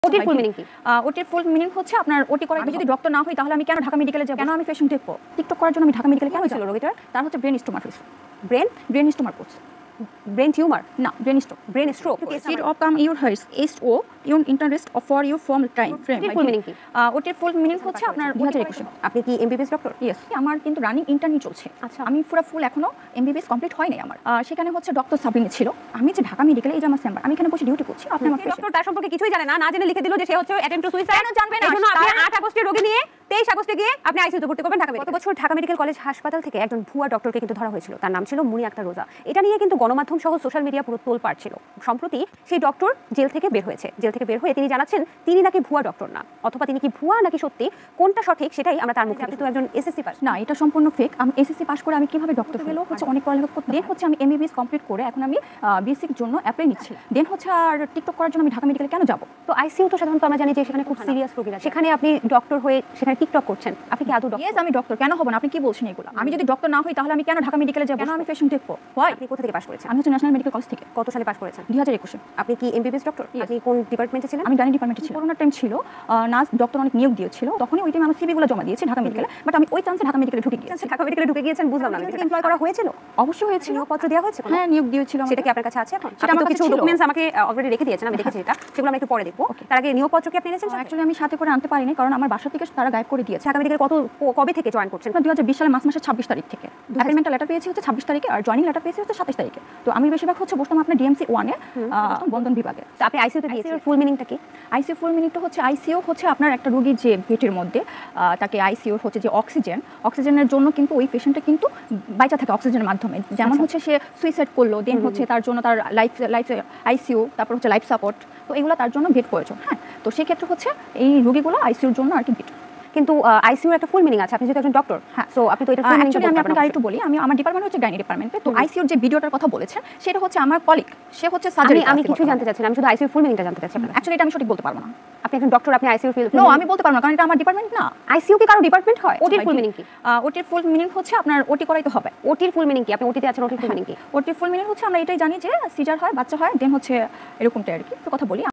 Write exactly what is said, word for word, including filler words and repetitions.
ওটির full meaning কি? ওটির full meaning হচ্ছে আপনার ওটি করা। আমি যদি ডক্টর না হই তাহলে আমি কেন ঢাকা মেডিকেলে যাব? কেন আমি পেশেন্ট দেখবো? টিকটক করার জন্য আমি ঢাকা মেডিকেলে কেন যাব? রোগীটার তার হচ্ছে ব্রেন স্টোমার হয়েছে। ব্রেন ব্রেন স্টোমার করছে। ব্রেন টিউমার না, brain stroke. Brain stroke. It of come your hearts is o your interest for your form time frame. ওটির ফুল মিনিং কি? ওটির ফুল মিনিং হচ্ছে আপনার দুই হাজার একুশ। আপনি কি এমবিবিএস ডক্টর? ইয়েস, আমার কিন্তু রানিং ইন্টার্নি চলছে। আচ্ছা। আমি পুরো ফুল এখনো এমবিবিএস কমপ্লিট হয়নি আমার। আহ, সেখানে হচ্ছে ডক্টর সাবিনী ছিল। আমি যে ঢাকা মেডিকেলে এই যে আমার চেম্বার, আমি এখানে বসে ডিউটি করছি। আপনি আমার ডক্টর তার সম্পর্কে কিছুই জানে না, না জেনে লিখে দিল যে সে হচ্ছে অ্যাটেম্প্ট টু সুইসাইড। কেন জানবে না? এজন্য আপনি আট আগস্টে রোগী নিয়ে তেইশ আগস্টে গিয়ে আপনি আইসিইউতে ভর্তি করবেন ঢাকা মেডিকেল। গত বছর ঢাকা মেডিকেল কলেজ হাসপাতাল থেকে একজন ভুয়া ডক্টরকে কিন্তু ধরা হয়েছিল। তার নাম ছিল মুনি আক্তার রোজা। এটা নিয়ে কিন্তু গণমাধ্যম সহ সোশ্যাল মিডিয়া পুরো তোলপাড় ছিল। সম্প্রতি সেই ডক্টর জেল থেকে বের হয়েছে। জেল থেকে বের হয়ে তিনি জানাচ্ছেন তিনি নাকি ভুয়া ডক্টর না, অথবা তিনি কি ভুয়া নাকি সত্যি, কোনটা সঠিক সেটাই আমরা তার মুখে। আপনি তো একজন এসএসসি পাস। না, এটা সম্পূর্ণ ফেক। আমি এসএসসি পাস করে আমি কিভাবে ডক্টর হলো? হচ্ছে অনেক পড়ালেখা করতে। দেন হচ্ছে আমি এমবিবিএস কমপ্লিট করে এখন আমি বিএসসির জন্য অ্যাপ্লাই নিচ্ছি। দেন হচ্ছে আর টিকটক করার জন্য আমি ঢাকা মেডিকেলে কেন যাব? তো আইসিইউ তো সাধারণত আমরা জানি যে সেখানে খুব সিরিয়াস রোগীরা, সেখানে আপনি ডক্টর হয়ে সেখানে টিকটক করছেন, আপনি কি আদৌ ডক্টর? ইয়েস, আমি ডক্টর। কেন হব না? আপনি কি বলছেন এগুলো? আমি যদি ডক্টর না হই তাহলে আমি কেন ঢাকা মেডিকেলে যাব? কেন আমি পেশেন্ট দেখবো? হয়। আপনি কোথা থেকে পাস করেছেন? আমি হচ্ছে ন্যাশনাল মেডিকেল কলেজ থেকে। কত সালে পাস করেছেন? দুই হাজার একুশে। আপনি কি এমবিবিএস ডক্টর? আপনি কোন ডিপার্টমেন্টে ছিলেন? আমি গাইনি ডিপার্টমেন্টে ছিলাম। করোনার টাইম ছিল, নার্স ডক্টর অনেক নিয়োগ দিয়েছিল। তখনই ওই টাইম আমি সিভিগুলো জমা দিয়েছি ঢাকা মেডিকেলে। বাট আমি ওই চান্সে ঢাকা মেডিকেলে ঢুকে গিয়েছি। ঢাকা মেডিকেলে ঢুকে গিয়েছেন, বুঝলাম না। আমি এমপ্লয় করা হয়েছিল? অবশ্যই হয়েছিল। নিয়োগপত্র দেওয়া হয়েছে? হ্যাঁ, নিয়োগ দিয়েছিল। সেটা কি আপনার কাছে আছে এখন? সেটা আপনি আমার তো কাছে কিছু ছিল। ডকুমেন্টস আমাকে অলরেডি রেখে দিয়েছেন, আমি দেখেছি এটা। সেগুলো আমরা একটু পরে দেখবো। তার আগে নিয়োগপত্র কি আপনি এনেছেন? অ্যাকচুয়ালি আমি সাথে করে আনতে পারিনি, কারণ আমার বাসা থেকে তারা গায়েব করে দিয়েছে। ঢাকা মেডিকেল কত কবে থেকে জয়েন করছেন? দুই হাজার বিশ সালের মার্চ মাসের ছাব্বিশ তারিখ থেকে। অ্যাপয়েন্টমেন্ট লেটার পেয়েছি হচ্ছে ছাব্বিশ তারিখে, আর জয়েনিং লেটার পেয়েছি হচ্ছে সাতাশ তারিখে। তো আমি বেশিরভাগ হচ্ছে বসতাম আপনার ডিএমসি ওয়ানে, বন্ধন বিভাগে। তো আপনি আইসিইউতে দিয়েছেন, ফুল মিনিংটা কি? আইসিইউ ফুল মিনিংটা হচ্ছে আইসিইউ হচ্ছে আপনার একটা রোগীর যে পেটের মধ্যে তাকে আইসিইউ হচ্ছে যে অক্সিজেন, অক্সিজেনের জন্য কিন্তু ওই পেশেন্টটা কিন্তু বাইচা থাকে অক্সিজেনের মাধ্যমে। যেমন হচ্ছে সে সুইসাইড করলো, দেন হচ্ছে তার জন্য তার লাইফ লাইফ আইসিইউ, তারপর হচ্ছে লাইফ সাপোর্ট, তো এগুলো তার জন্য বেড প্রয়োজন। হ্যাঁ, তো সেক্ষেত্রে হচ্ছে এই রোগীগুলো আইসিইউর জন্য আর কি বেড। কিন্তু আইসিইউর একটা ফুল মিনিং আছে, আপনি যেহেতু একজন ডক্টর। হ্যাঁ, সো আপনি তো এটা ফুল মিনিং। আমি আপনাকে আরেকটু বলি, আমি আমার ডিপার্টমেন্ট হচ্ছে গাইনি ডিপার্টমেন্টে। তো আইসিইউর যে ভিডিওটার কথা বলেছেন সেটা হচ্ছে আমার কলিগ, সে হচ্ছে সার্জারি। আমি কিছু জানতে চাচ্ছি না, আমি শুধু আইসিইউ ফুল মিনিংটা জানতে চাচ্ছি। অ্যাকচুয়ালি এটা আমি সঠিক বলতে পারবো না। আপনি একজন ডক্টর, আপনি আইসিইউ ফিল? নো, আমি বলতে পারবো না, কারণ এটা আমার ডিপার্টমেন্ট না। আইসিইউ কি কারো ডিপার্টমেন্ট হয়? ওটির ফুল মিনিং কি? ওটির ফুল মিনিং হচ্ছে আপনার ওটি করাইতে হবে। ওটির ফুল মিনিং কি? আপনি ওটিতে আছেন, ওটির ফুল মিনিং কি? ওটির ফুল মিনিং হচ্ছে আমরা এটাই জানি যে সিজার হয়, বাচ্চা হয়, দেন হচ্ছে এরকমটাই আর কি। তো কথা বলি।